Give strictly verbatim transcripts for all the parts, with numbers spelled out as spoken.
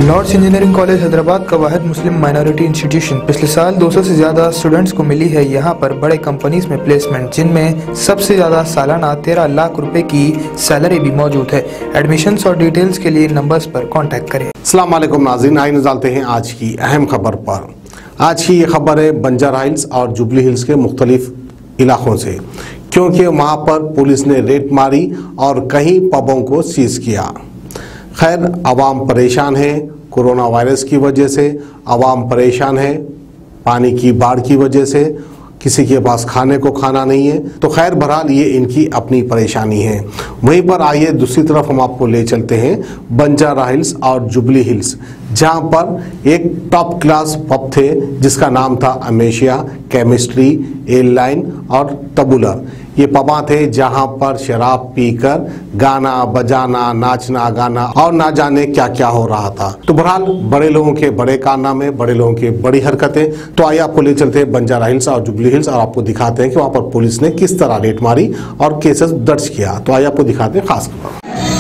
Lord's engineering college Hyderabad का वाहिद मुस्लिम minority institution. पिछले साल दो सौ से ज्यादा स्टूडेंट्स को मिली है यहाँ पर बड़े कंपनीज में प्लेसमेंट, जिनमें सबसे ज्यादा सालाना तेरह लाख रुपए की सैलरी भी मौजूद है। एडमिशन्स और डिटेल्स के लिए नंबर्स पर कॉन्टैक्ट करें। अस्सलाम वालेकुम नाज़रीन, आइए नज़र डालते हैं आज की अहम खबर पर। आज की ये खबर है बंजारा हिल्स और जुबली हिल्स के मुख्तलिफ इलाकों से, क्योंकि वहाँ पर पुलिस ने रेड मारी और कई पबों को सीज किया। खैर, आवाम परेशान है, कोरोना वायरस की वजह से आवाम परेशान है, पानी की बाढ़ की वजह से किसी के पास खाने को खाना नहीं है। तो खैर बहरहाल ये इनकी अपनी परेशानी है। वहीं पर आइए दूसरी तरफ हम आपको ले चलते हैं बंजारा हिल्स और जुबली हिल्स, जहां पर एक टॉप क्लास पब थे जिसका नाम था अमेशिया, केमिस्ट्री, एयरलाइन और तबुलर। ये पबा थे जहां पर शराब पीकर गाना बजाना, नाचना गाना और ना जाने क्या क्या हो रहा था। तो बहरहाल बड़े लोगों के बड़े कारनामे, बड़े लोगों की बड़ी हरकतें। तो आइए आपको ले चलते हैं बंजारा हिल्स और जुबली हिल्स और आपको दिखाते हैं कि वहां पर पुलिस ने किस तरह रेड मारी और केसेस दर्ज किया। तो आइए आपको दिखाते हैं खास खबर।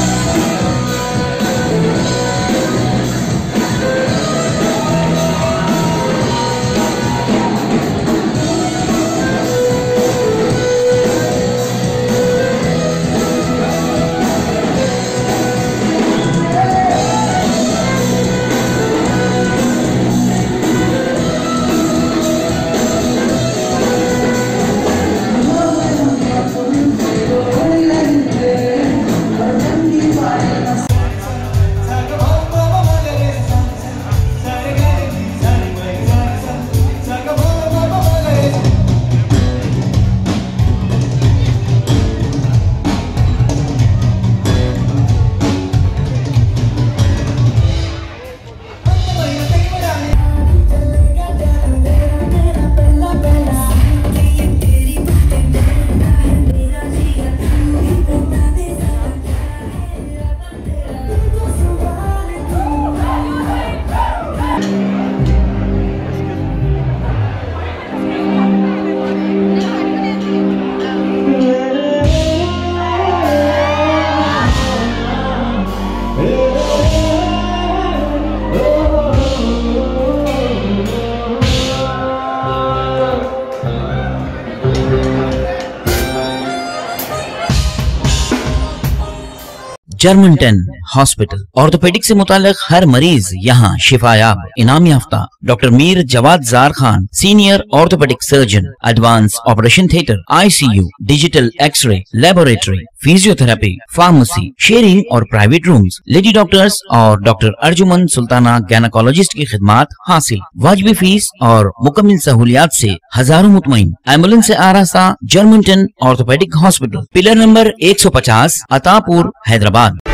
जर्मनटन हॉस्पिटल ऑर्थोपेडिक से मुताल्लिक हर मरीज यहाँ शिफायाब। इनाम याफ्ता doctor Mir Jawad Jar Khan, senior orthopaedic surgeon, advance operation theatre, ICU, digital x ray, laboratory, physiotherapy, pharmacy, sharing और प्राइवेट रूम्स, लेडी डॉक्टर्स और डॉक्टर अर्जुमन सुल्ताना गायनेकोलॉजिस्ट की खिदमत हासिल। वाजिबी फीस और मुकम्मल सहूलियात से हजारों मुतमईन। एम्बुलेंस से आरास्ता Germantown orthopaedic hospital, pillar number एक सौ पचास, अतापुर, हैदराबाद।